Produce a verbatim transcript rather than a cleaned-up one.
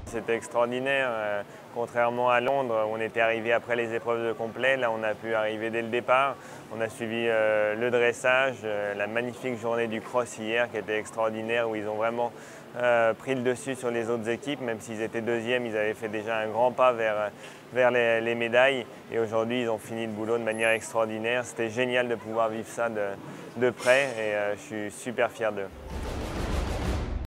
C'était extraordinaire. Euh, contrairement à Londres, où on était arrivé après les épreuves de complet. Là, on a pu arriver dès le départ. On a suivi euh, le dressage, euh, la magnifique journée du cross hier qui était extraordinaire, où ils ont vraiment euh, pris le dessus sur les autres équipes. Même s'ils étaient deuxièmes, ils avaient fait déjà un grand pas vers, vers les, les médailles. Et aujourd'hui, ils ont fini le boulot de manière extraordinaire. C'était génial de pouvoir vivre ça de, de près et euh, je suis super fier d'eux.